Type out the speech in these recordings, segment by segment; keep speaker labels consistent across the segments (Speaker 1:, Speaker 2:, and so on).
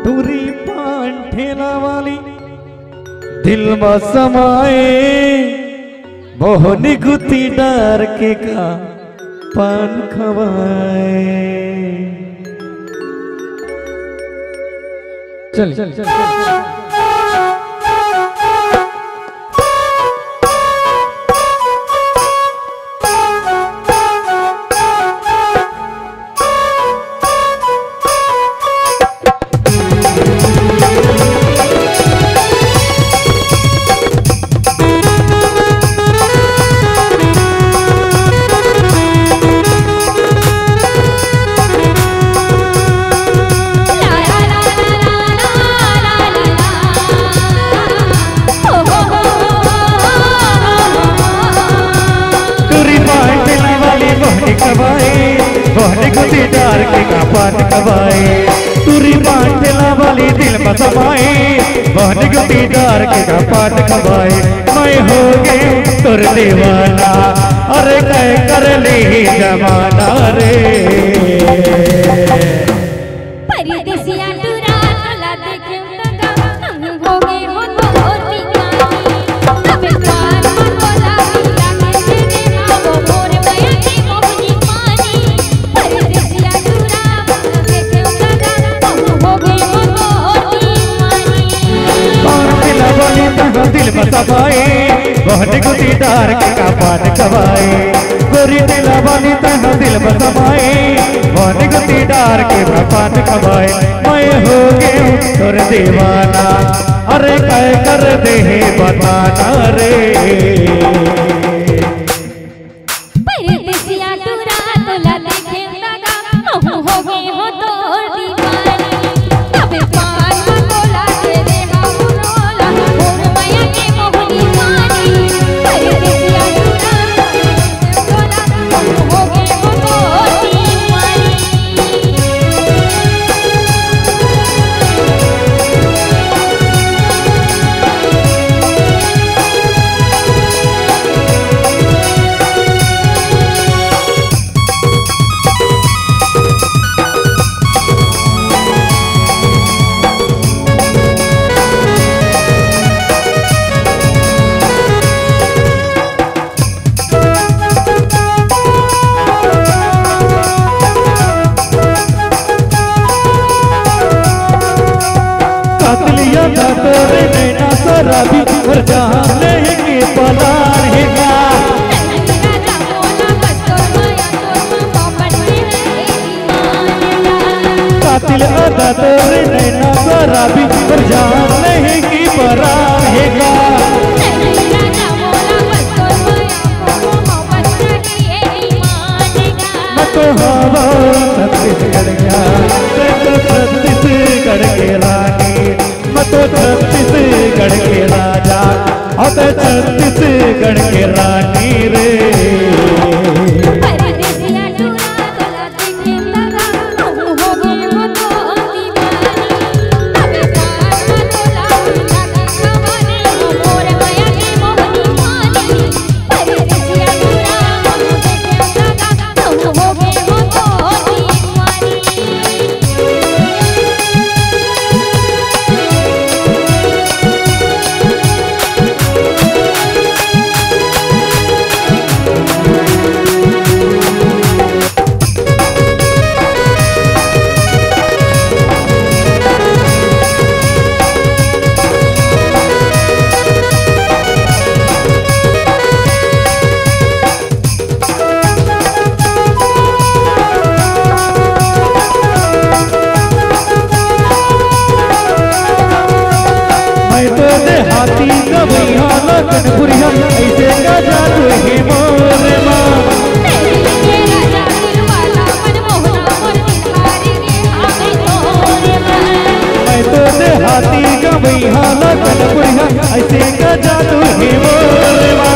Speaker 1: टूरी पान ठेला वाली दिल में समाए मोहनी गुती डार के का पान खवाए। चल चल चल, चल, चल। डार के का पान खवाए तुरी बांटला वाली दिल में समाए बहन गुती डार के का पान खवाए। मैं हो गई तुर दीवाना अरे कह कर ली जमाना रे
Speaker 2: परदेसिया टूरा तला देखे तका हम हो गए हो तो दीवानी अब पान बोला लागे तेरे वो मोर माया की मोहनी मानी। परदेसिया टूरा देखे तका हम हो गए हो तो दीवानी
Speaker 1: बांटला वाली दिल में समाए बहन गुती डार के का पान खवाए गोरी दिला वाली दिल में समाए बहन गुती डार के पान खवाए। मैं हो गई तुर दीवाना अरे कह कर दे बताना रे
Speaker 2: परदेसिया टूरा तला देखे तका हम हो गए हो तो दीवानी अब पान बोला तेरे हम रोला मोर माया की मोहनी मानी। परदेसिया टूरा बोला हम हो गए हो तो दीवानी
Speaker 1: तोरे नैना शराबी और जहाँ लेंगे पला रहेगा कातिल अदा तोरे नैना शराबी और जहाँ लेंगे पला रहेगा। मैं तो हवा छत्तीसगढ़ गया छत्तीसगढ़ के रानी मैं तो छत्तीसगढ़ के राजा और छत्तीसगढ़ के रानी रे।
Speaker 2: परदेसिया टूरा तला देखे तका हम हो गए हो तो दीवानी अब पान बोला लागे खवाने मोर माया की मोहनी मानी। परदेसिया टूरा देखे तका हम हो गए हो तो दीवानी
Speaker 1: हाथी कबैया लगन पुरिया ऐसे का जादू है मोर माँ मैं तो देहाती कबैया लगन पुरिया ऐसे का जादू है मोर माँ।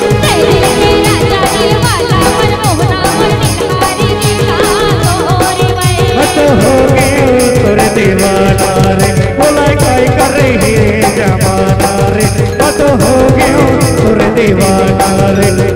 Speaker 1: मैं तो हो गई तुर दीवाना रे बोला काय कर रही है जमाना रे मैं तो हो गया तुर दीवाना रे।